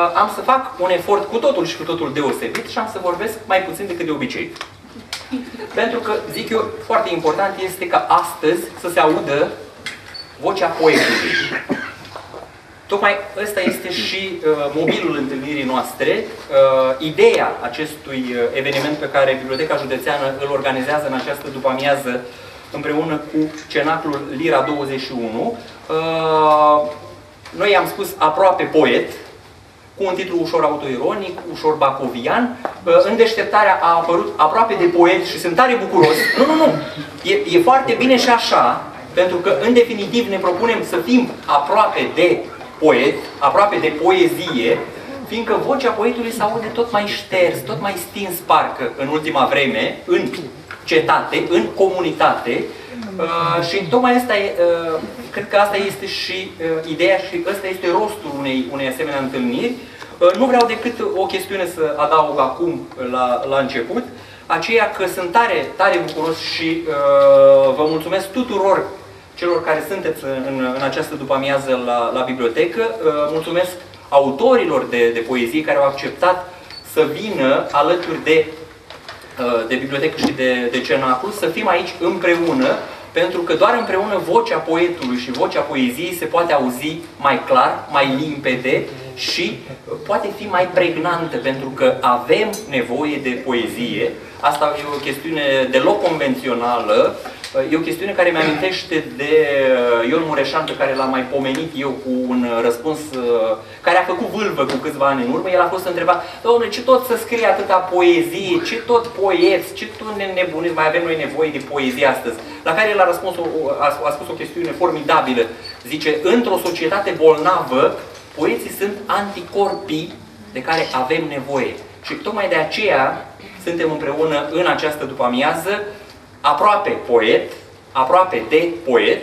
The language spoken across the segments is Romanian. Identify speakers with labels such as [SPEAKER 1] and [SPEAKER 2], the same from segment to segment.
[SPEAKER 1] am să fac un efort cu totul și cu totul deosebit și am să vorbesc mai puțin decât de obicei. Pentru că, zic eu, foarte important este ca astăzi să se audă vocea poetului. Tocmai ăsta este și mobilul întâlnirii noastre. Ideea acestui eveniment pe care Biblioteca Județeană îl organizează în această după-amiază împreună cu Cenaclul Lira 21. Noi am spus aproape poet, cu un titlu ușor autoironic, ușor bacovian. În deșteptarea a apărut aproape de poet și sunt tare bucuros. Nu. E foarte bine și așa, pentru că în definitiv ne propunem să fim aproape de poet, aproape de poezie, fiindcă vocea poetului se aude tot mai șters, tot mai stins parcă în ultima vreme, în cetate, în comunitate. Și tocmai asta e, cred că asta este și ideea și ăsta este rostul unei asemenea întâlniri. Nu vreau decât o chestiune să adaug acum la început, aceea că sunt tare bucuros și vă mulțumesc tuturor celor care sunteți în această după-amiază la bibliotecă. Mulțumesc autorilor de poezie care au acceptat să vină alături de bibliotecă și de Cenaclu, să fim aici împreună, pentru că doar împreună vocea poetului și vocea poeziei se poate auzi mai clar, mai limpede și poate fi mai pregnantă, pentru că avem nevoie de poezie. Asta e o chestiune deloc convențională, e o chestiune care mi-amintește de Ion Mureșan, pe care l-am mai pomenit eu cu un răspuns care a făcut vâlvă cu câțiva ani în urmă. El a fost întrebat: domnule, ce tot să scrie atâta poezie, ce tot poeți, ce tot nebuniți, mai avem noi nevoie de poezie astăzi? La care el a spus o chestiune formidabilă. Zice: într-o societate bolnavă, poeții sunt anticorpii de care avem nevoie. Și tocmai de aceea suntem împreună în această după-amiază, aproape poet, aproape de poet.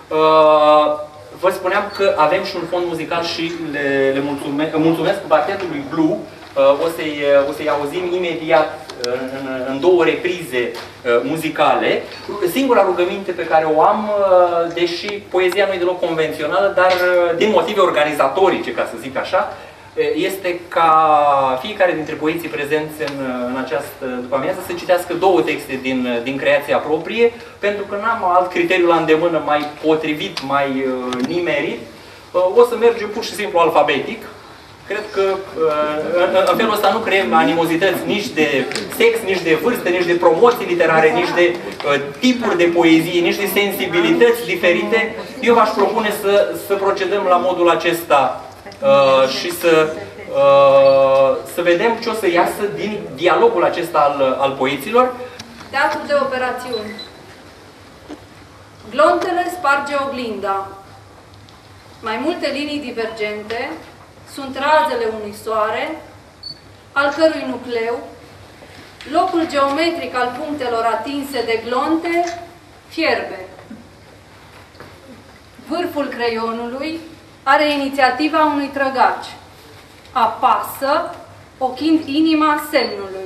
[SPEAKER 1] Vă spuneam că avem și un fond muzical și le mulțumesc Quartetului Blue. O să-i auzim imediat în două reprize muzicale. Singura rugăminte pe care o am, deși poezia nu e deloc convențională, dar din motive organizatorice, ca să zic așa, este ca fiecare dintre poeții prezenți în această după-amiază să citească două texte din creația proprie, pentru că n-am alt criteriu la îndemână mai potrivit, mai nimerit. O să mergem pur și simplu alfabetic. Cred că în felul ăsta nu creăm animozități nici de sex, nici de vârstă, nici de promoții literare, nici de tipuri de poezie, nici de sensibilități diferite. Eu v-aș propune să procedăm la modul acesta și să vedem ce o să iasă din dialogul acesta al poeților.
[SPEAKER 2] Teatru de operațiuni. Glontele sparge oglinda. Mai multe linii divergente sunt razele unui soare, al cărui nucleu, locul geometric al punctelor atinse de glonte, fierbe. Vârful creionului are inițiativa unui trăgaci. Apasă, ochind inima semnului.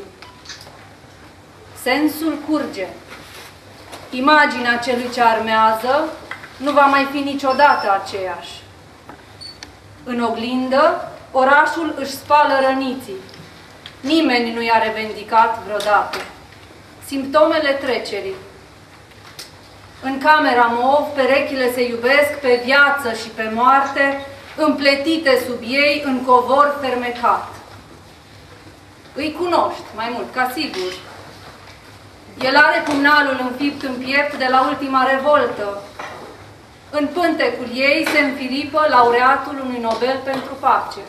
[SPEAKER 2] Sensul curge. Imaginea celui ce armează nu va mai fi niciodată aceeași. În oglindă, orașul își spală răniții. Nimeni nu i-a revendicat vreodată. Simptomele trecerii. În camera mov, perechile se iubesc pe viață și pe moarte, împletite sub ei în covor fermecat. Îi cunoști, mai mult, ca sigur. El are pumnalul înfipt în piept de la ultima revoltă. În pântecul ei se înfiripă laureatul unui Nobel pentru pace.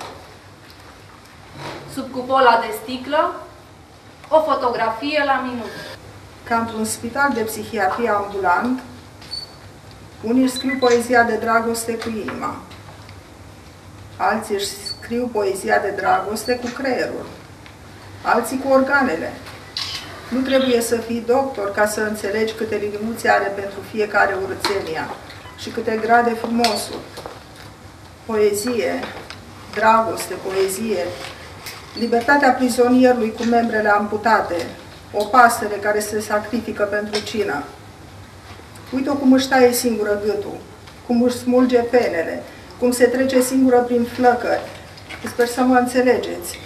[SPEAKER 2] Sub cupola de sticlă, o fotografie la minut.
[SPEAKER 3] Ca într-un spital de psihiatrie ambulant, unii își scriu poezia de dragoste cu inima, alții își scriu poezia de dragoste cu creierul, alții cu organele. Nu trebuie să fii doctor ca să înțelegi câte liniuțe are pentru fiecare urățenia și câte grade frumosul. Poezie, dragoste, poezie, libertatea prizonierului cu membrele amputate, o pasăre care se sacrifică pentru cină. Uite-o cum își taie singură gâtul, cum își smulge penele, cum se trece singură prin flăcări, Sper să mă înțelegeți.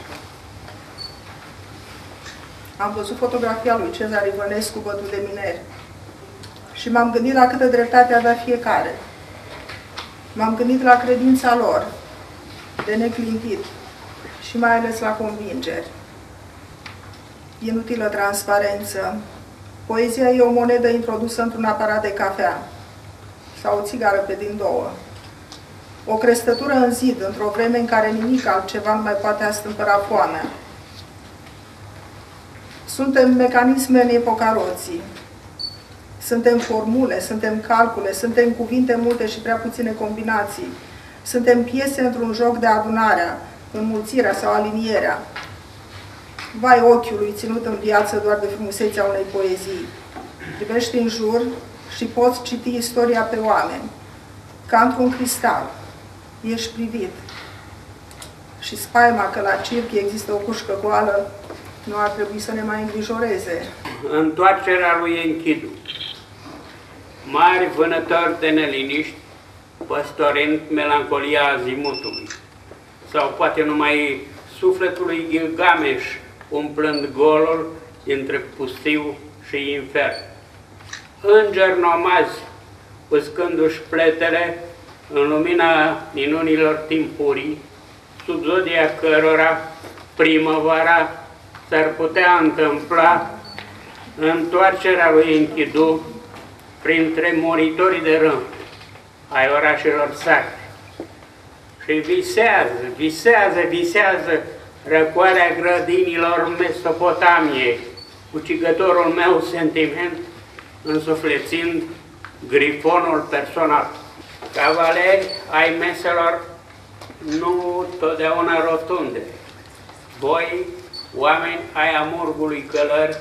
[SPEAKER 3] Am văzut fotografia lui Cezar Ivănescu, bătut de mineri. Și m-am gândit la câtă dreptate avea fiecare. M-am gândit la credința lor, de neclintit, și mai ales la convingeri. Inutilă transparență. Poezia e o monedă introdusă într-un aparat de cafea sau o țigară pe din două. O crestătură în zid, într-o vreme în care nimic altceva nu mai poate astâmpăra foamea. Suntem mecanisme în epoca roții. Suntem formule, suntem calcule, suntem cuvinte multe și prea puține combinații. Suntem piese într-un joc de adunarea, înmulțirea sau alinierea. Vai ochiului ținut în viață doar de frumusețea unei poezii. Privești în jur și poți citi istoria pe oameni. Ca într-un cristal. Ești privit. Și spaima că la circ există o cușcă goală nu ar trebui să ne mai îngrijoreze.
[SPEAKER 4] Întoarcerea lui Enchidu. Mari vânători de neliniști, păstorind melancolia azimutului. Sau poate numai sufletului Gilgamesh, umplând golul dintre pustiu și infern. Îngeri nomazi, uscându-și pletele în lumina minunilor timpurii, sub zodia cărora primăvara s-ar putea întâmpla întoarcerea lui Enchidu printre moritorii de rând ai orașelor sacre. Și visează răcoarea grădinilor Mesopotamiei, ucigătorul meu sentiment, însuflețind grifonul personal. Cavaleri ai meselor nu totdeauna rotunde. Voi, oameni ai amurgului călări,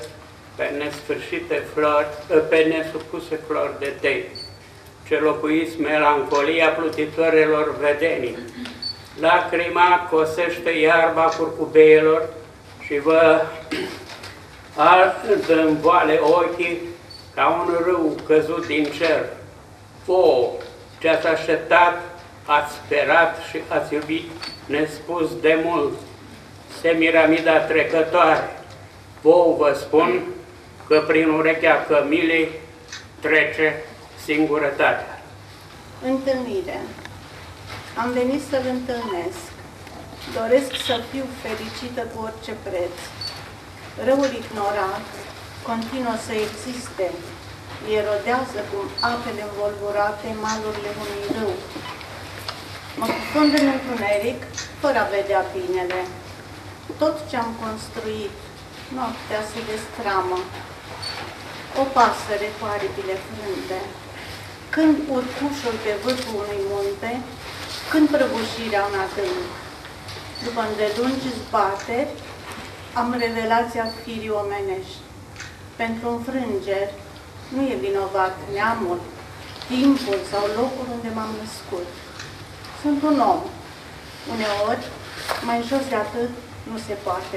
[SPEAKER 4] pe nesupuse flori de tei, ce locuiți melancolia plutitorilor vedenii. Lacrima cosește iarba curcubeilor și vă învoale ochii ca un râu căzut din cer. Vouă, ce ați așteptat, ați sperat și ați iubit nespus de mult, Semiramida trecătoare. Vouă vă spun că prin urechea cămilei trece singurătatea.
[SPEAKER 5] Întâlnire. Am venit să-l întâlnesc. Doresc să fiu fericită cu orice preț. Răul ignorat continuă să existe. Erodează cum apele învolburate malurile unui râu. Mă cufund în întuneric, fără a vedea binele. Tot ce am construit, noaptea se destramă. O pasăre cu aripile frânte. Când urcușul pe vârful unui munte, când prăbușirea în adânc. După îndelungi zbateri, am revelația firii omenești. Pentru înfrângeri nu e vinovat neamul, timpul sau locul unde m-am născut. Sunt un om. Uneori, mai jos de atât, nu se poate.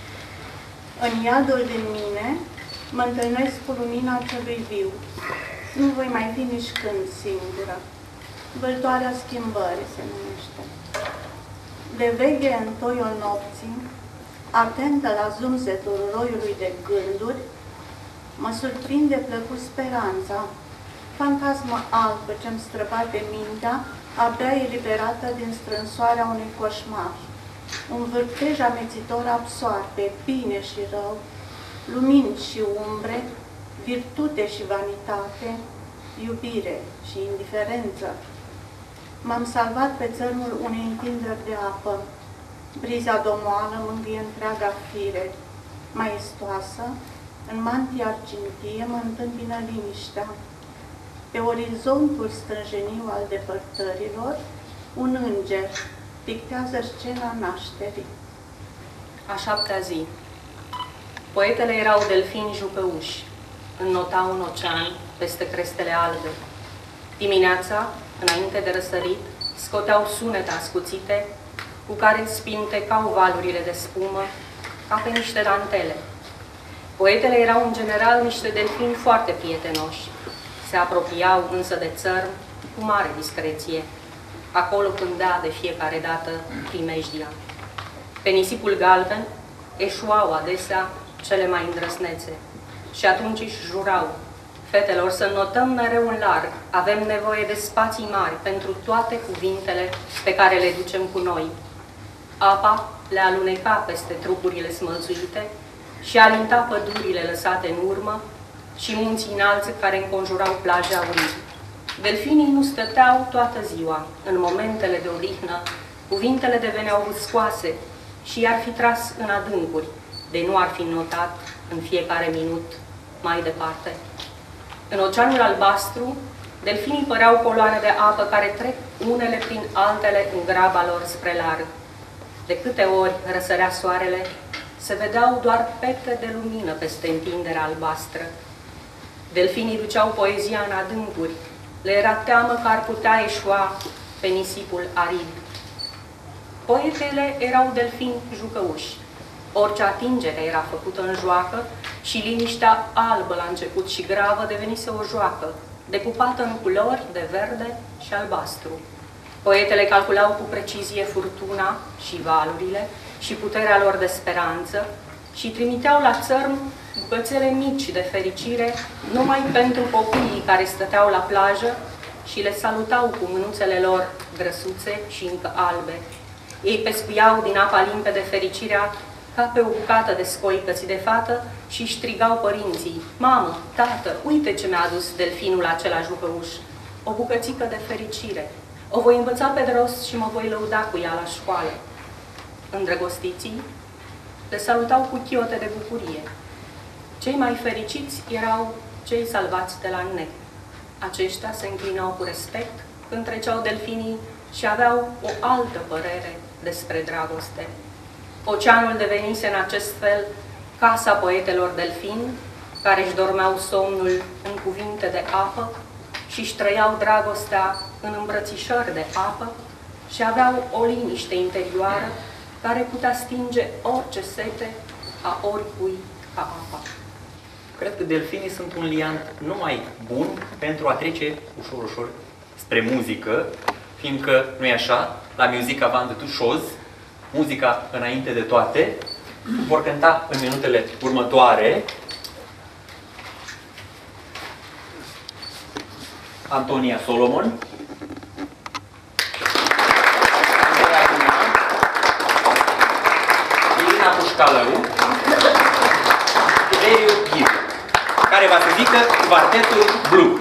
[SPEAKER 5] În iadul din mine, mă întâlnesc cu lumina celui viu. Nu voi mai fi nici când singură. Vâltoarea schimbării se numește. De veche în toiul nopții, atentă la zumzetul roiului de gânduri, mă surprinde plăcut speranța, fantasmă albă ce-mi străbate mintea, abia eliberată din strânsoarea unui coșmar. Un vârtej amețitor absoarbe bine și rău, lumini și umbre, virtute și vanitate, iubire și indiferență. M-am salvat pe țărmul unei întinderi de apă. Briza domoală mângâie întreaga fire. Maestoasă, în mantia argintie mă întâmpină liniștea. Pe orizontul stânjeniu al depărtărilor, un înger pictează scena nașterii.
[SPEAKER 2] A șaptea zi. Poetele erau delfini jupăuși, înnotau un ocean peste crestele albe. Dimineața, înainte de răsărit, scoteau sunete ascuțite, cu care spintecau valurile de spumă, ca pe niște dantele. Poetele erau în general niște delfini foarte prietenoși. Se apropiau însă de țărm cu mare discreție.
[SPEAKER 6] acolo pândea de fiecare dată primejdia. Pe nisipul galben eșuau adesea cele mai îndrăsnețe și atunci își jurau: fetelor, să notăm mereu în larg, avem nevoie de spații mari pentru toate cuvintele pe care le ducem cu noi. Apa le aluneca peste trupurile smălțuite și alinta pădurile lăsate în urmă și munții înalți care înconjurau plaja aurii. Delfinii nu stăteau toată ziua. În momentele de odihnă, cuvintele deveneau vâscoase și i-ar fi tras în adâncuri, de nu ar fi notat în fiecare minut mai departe. În oceanul albastru, delfinii păreau coloane de apă care trec unele prin altele în graba lor spre larg. De câte ori răsărea soarele, se vedeau doar pete de lumină peste întinderea albastră. Delfinii duceau poezia în adâncuri, le era teamă că ar putea eșua pe nisipul arid. Poetele erau delfini jucăuși. Orice atingere era făcută în joacă și liniștea albă la început și gravă devenise o joacă, decupată în culori de verde și albastru. Poetele calculau cu precizie furtuna și valurile și puterea lor de speranță și trimiteau la țărm bucățele mici de fericire numai pentru copiii care stăteau la plajă și le salutau cu mânuțele lor grăsuțe și încă albe. Ei pescuiau din apa limpede fericirea ca pe o bucată de scoicăți de fată și strigau părinții: mamă, tată, uite ce mi-a adus delfinul acela jucăuș, o bucățică de fericire. O voi învăța pe de rost și mă voi lăuda cu ea la școală. Îndrăgostiții le salutau cu chiote de bucurie. Cei mai fericiți erau cei salvați de la înnec. Aceștia se înclinau cu respect când treceau delfinii și aveau o altă părere despre dragoste. Oceanul devenise în acest fel casa poetelor delfini, care își dormeau somnul în cuvinte de apă și își trăiau dragostea în îmbrățișări de apă și aveau o liniște interioară care putea stinge orice sete a oricui ca apa.
[SPEAKER 1] Cred că delfinii sunt un liant numai bun pentru a trece ușor, ușor spre muzică, fiindcă, nu-i așa, la Musica avant de toute chose, muzica înainte de toate, vor cânta în minutele următoare Antonia Solomon, Irina Pușcalău, Tiberiu Ghiu, care va să zică Quartetul Blue.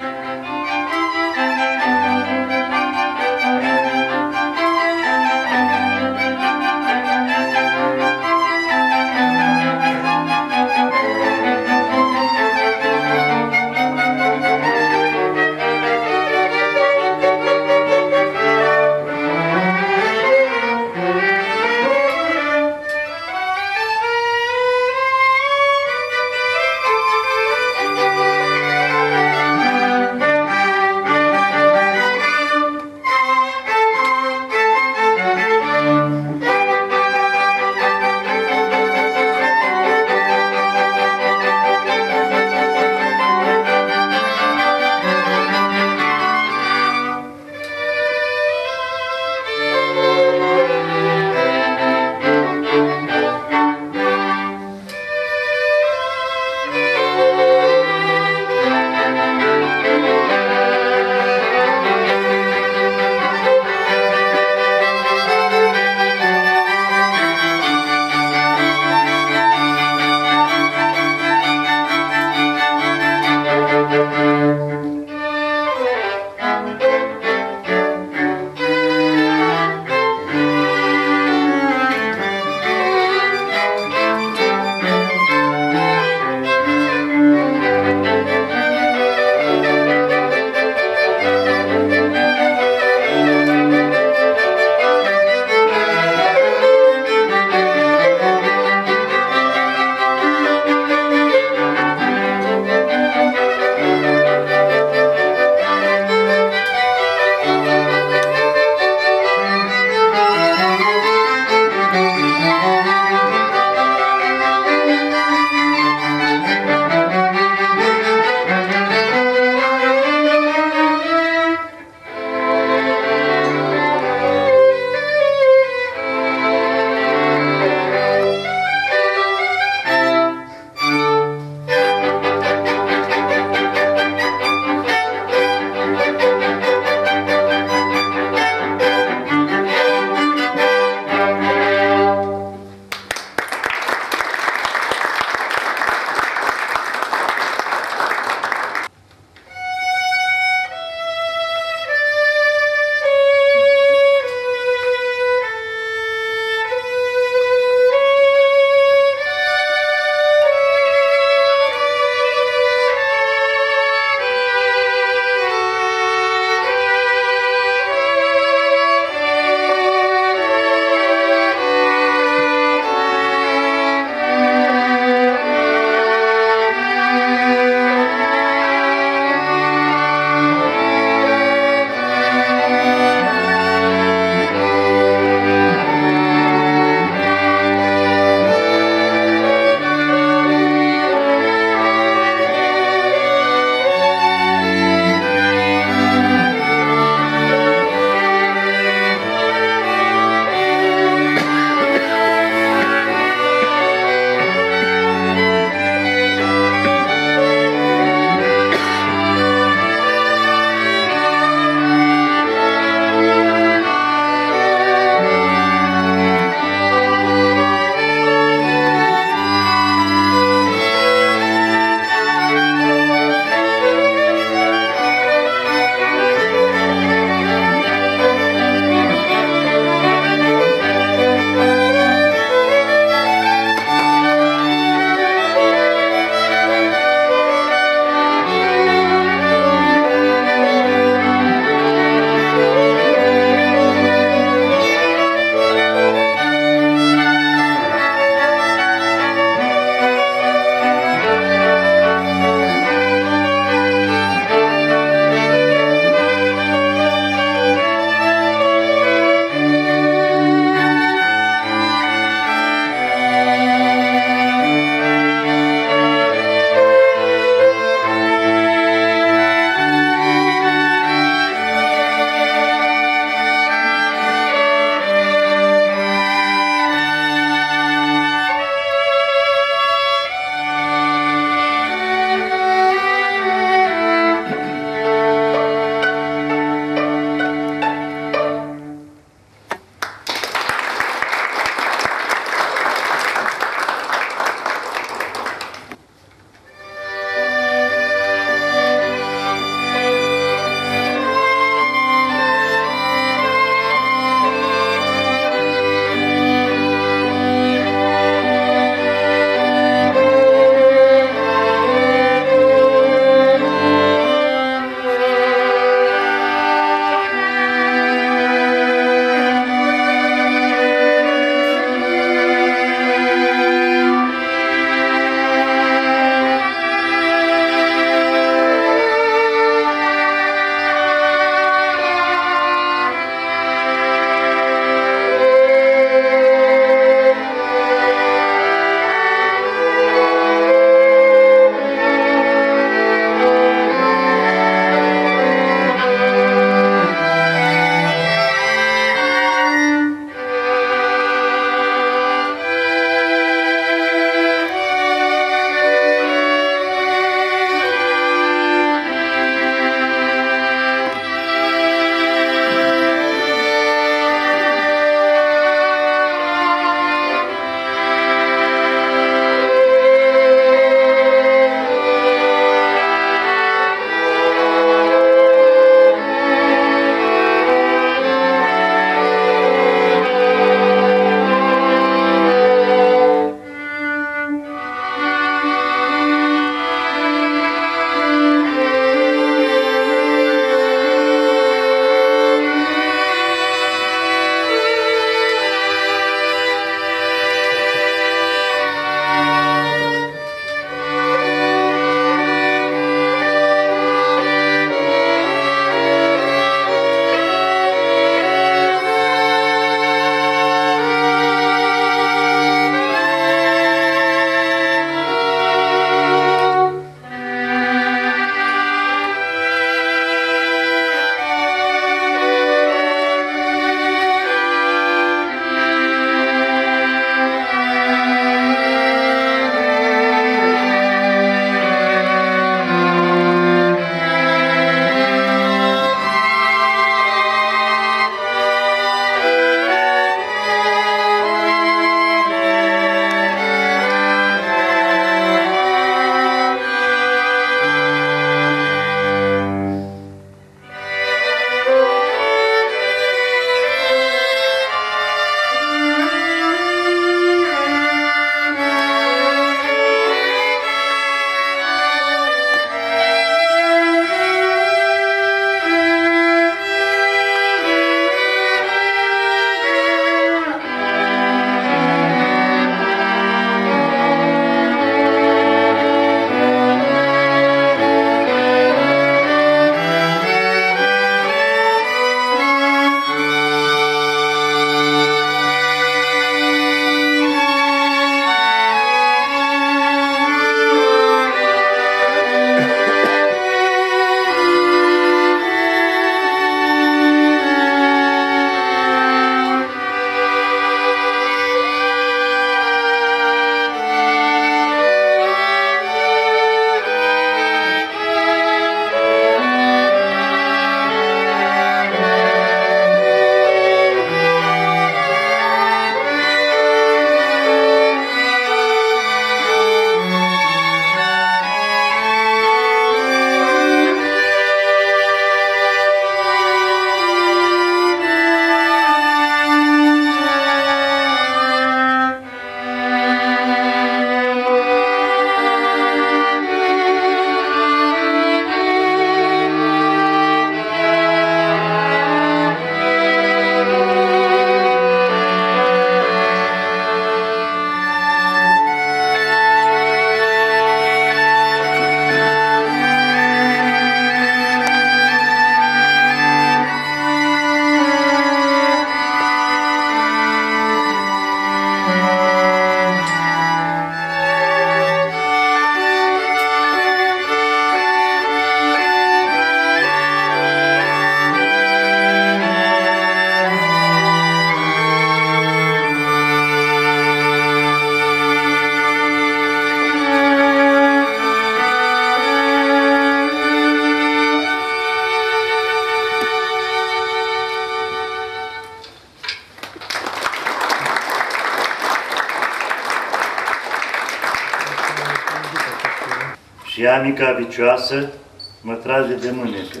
[SPEAKER 7] ea, mica vicioasă, mă trage de mânecă.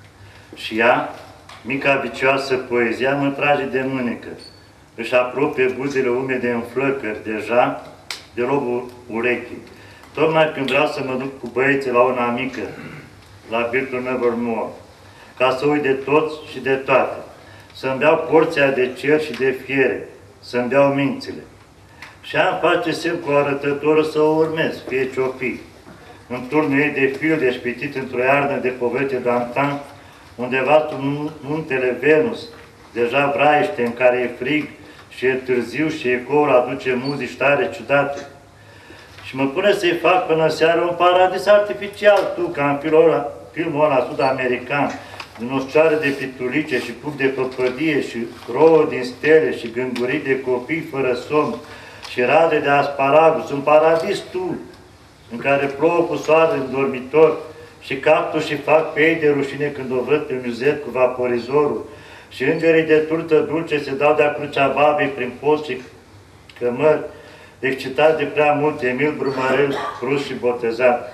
[SPEAKER 7] Și ea, mica vicioasă poezia, mă trage de mânecă. Își apropie buzele umede în flăcări, deja, de lobul urechii. Tocmai când vreau să mă duc cu băieții la una mică, la Birtul Nevermore, ca să uit de toți și de toate, să-mi beau porția de cer și de fiere, să-mi beau mințile. Și am face semn cu arătătorul să o urmez, fie ce-o fi. În turnul ei de filde șpitit într-o iarnă de povete d'antan, undeva sub muntele Venus, deja vraiște în care e frig și e târziu și ecoul aduce muzici tare ciudate. Și mă pune să-i fac până seară un paradis artificial, tu, ca în filmul ăla sud-american, din oscioare de pitulice și pup de păpădie și rouă din stele și gângurii de copii fără somn și rade de asparagus, un paradis tu, în care plouă cu soare în dormitor și cactușii fac pe ei de rușine când o văd pe muzet cu vaporizorul și îngerii de turtă dulce se dau de-a crucea babei prin post și cămări, excitați de prea mult, Emil Brumărel, cruz și botezat.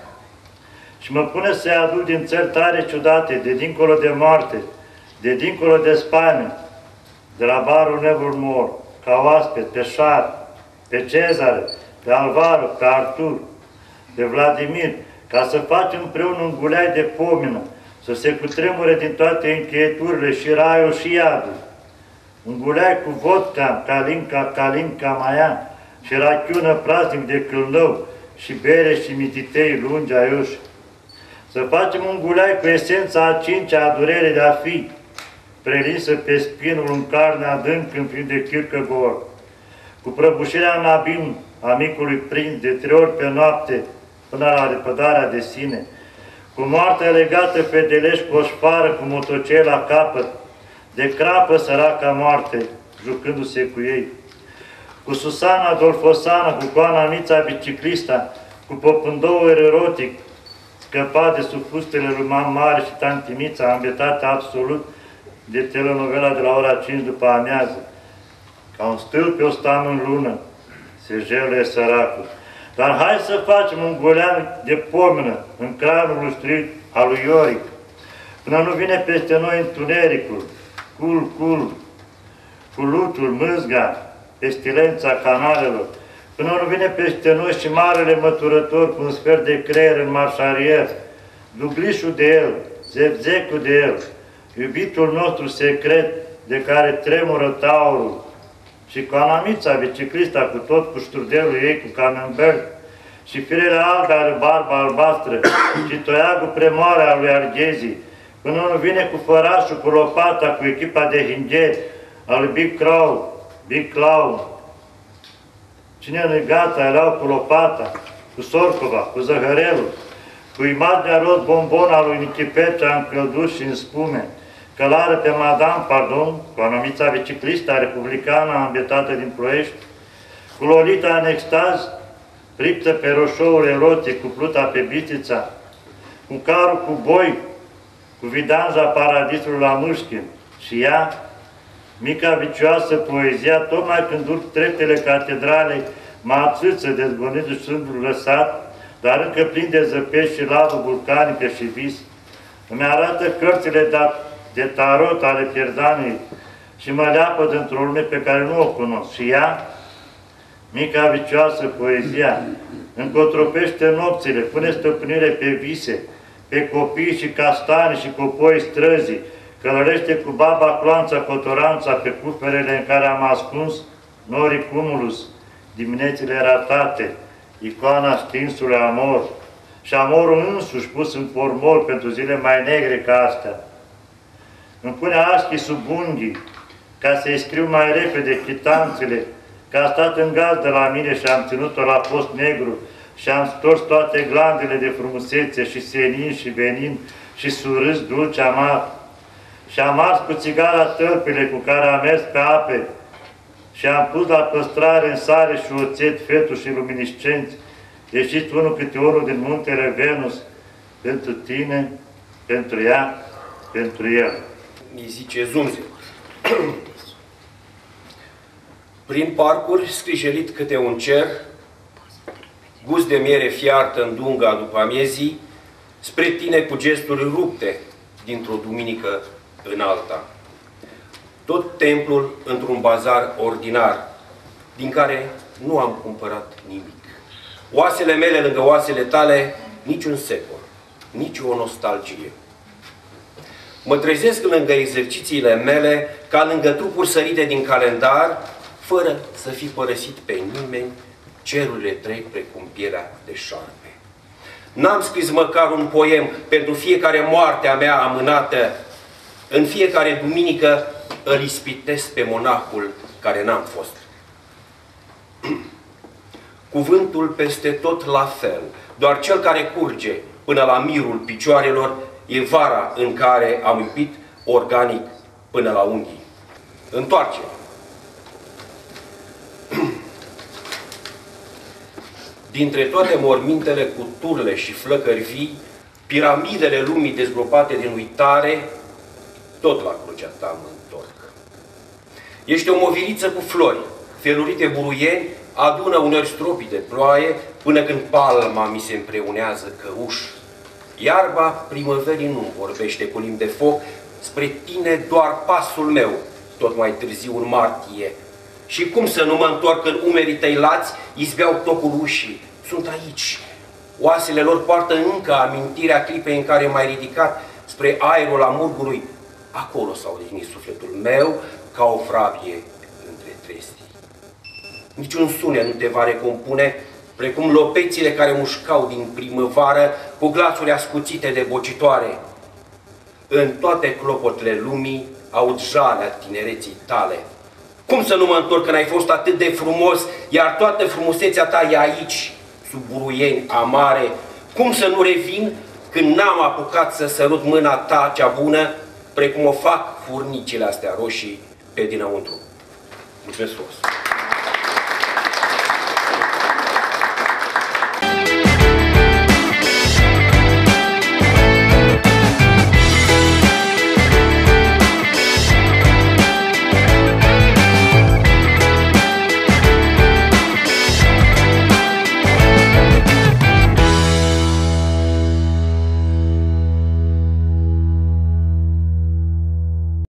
[SPEAKER 7] Și mă pune să-i aduc din țări tare ciudate, de dincolo de moarte, de dincolo de spaime, de la barul Nevermore, ca oaspet, pe Șar, pe Cezare, pe Alvaro, pe Artur, pe Vladimir, ca să facem împreună un guleai de pomină, să se cutremure din toate încheieturile și raiul și iadul. Un guleai cu vodka, calinca, maia și rachiună praznic de câlnău și bere și mititei lungi aiuși. Să facem un guleai cu esența a cincea a durerii de a fi, prelinsă pe spinul în carne adânc în plin de Kierkegaard, cu prăbușirea în abim a micului prinț de 3 ori pe noapte până la repădarea de sine, cu moartea legată pe deleș cu o șpară cu motocei la capăt, de crapă săraca moarte, jucându-se cu ei, cu Susana Dolfosana, cu Coana Mița biciclista, cu popândoul erotic, scăpat de sub fustele lui Mam Mare și Tanti Mița, ambetată absolut de telenovela de la ora 5 după amiază. Ca un stâlp pe o stamă în lună, se jeluie săracul. Dar hai să facem un golean de pomină în cranul lustrit al lui Ioric, până nu vine peste noi întunericul, cu lutul, mâzga, pestilența canalelor, până nu vine peste noi și marele măturător cu un sfert de creier în marșarier, duglișul de el, zevzecul de el, iubitul nostru secret de care tremură taurul, și Coanamița, biciclista, cu tot cu ștrudelul ei, cu camembert, și firele albe are barba albastră, și toiagul premoare al lui Arghezii, până nu vine cu fărașul, cu lopata, cu echipa de hingeri, al lui Big Clown. Cine nu-i gata, erau cu lopata, cu Sorcova, cu Zăhărelul, cu imaginea roz bombon al lui Nichipecea în călduș și în spume, călară pe Madame, cu anumița biciclistă republicană ambetată din Ploiești, cu Lolita în extaz, friptă pe roșoul erotic, cu pluta pe Bițița, cu carul cu boi, cu vidanja paradisului la Mâșchin, și ea, mica vicioasă poezia, tocmai când urc treptele catedralei, mă ațâță dezgonitul sândul lăsat, dar încă plin de zăpești și lavă vulcanică și vis, îmi arată cărțile de tarot ale Pierdanei și mă leapă dintr-o lume pe care nu o cunosc. Și ea, mica vicioasă poezia, încotropește nopțile, pune stăpânire pe vise, pe copii și castani și copoi străzii, călărește cu baba cloanța, cotoranța pe cuferele în care am ascuns norii cumulus, diminețile ratate, icoana stinsului amor și amorul însuși pus în formol pentru zile mai negre ca astea. Îmi pune aschi sub unghii ca să-i scriu mai repede chitanțele, că a stat în gazdă la mine și am ținut-o la post negru și am stors toate glandele de frumusețe și senin și venin și surâs dulce amar. Și am ars cu țigara tălpile cu care am mers pe ape și am pus la păstrare în sare și oțet fetuși și luminiscenți, ieșiți unul câte unul din muntele Venus, pentru tine, pentru ea, pentru el.
[SPEAKER 8] Îi zice Zunze. Prin parcuri scrijelit câte un cer, gust de miere fiartă în dunga după amiezii, spre tine cu gesturi rupte dintr-o duminică în alta. Tot templul într-un bazar ordinar, din care nu am cumpărat nimic. Oasele mele lângă oasele tale, niciun secol, nici o nostalgie. Mă trezesc lângă exercițiile mele, ca lângă trupuri sărite din calendar, fără să fi părăsit pe nimeni, cerurile trec precum pielea de șarpe. N-am scris măcar un poem pentru fiecare moarte a mea amânată. În fiecare duminică îl ispitesc pe monahul care n-am fost. Cuvântul peste tot la fel, doar cel care curge până la mirul picioarelor e vara în care am iubit organic până la unghii. Întoarce! Dintre toate mormintele cu turle și flăcări vii, piramidele lumii dezgropate din uitare, tot la crucea ta mă întorc. Ești o moviliță cu flori, felurite buruieni, adună uneori stropii de ploaie, până când palma mi se împreunează căuș. Iarba primăverii nu vorbește cu limbi de foc, spre tine doar pasul meu, tot mai târziu în martie. Și cum să nu mă întorc când umerii tăi lați izbeau tocul ușii? Sunt aici. Oasele lor poartă încă amintirea clipei în care m-ai ridicat spre aerul amurgului. Acolo s-a odihnit sufletul meu ca o vrabie între trestii. Niciun sunet nu te va recompune, precum lopețile care mușcau din primăvară cu glasuri ascuțite de bocitoare. În toate clopotele lumii aud jalea tinereții tale. Cum să nu mă întorc când ai fost atât de frumos, iar toată frumusețea ta e aici, sub buruieni amare? Cum să nu revin când n-am apucat să sărut mâna ta cea bună, precum o fac furnicile astea roșii pe dinăuntru? Mulțumesc frumos!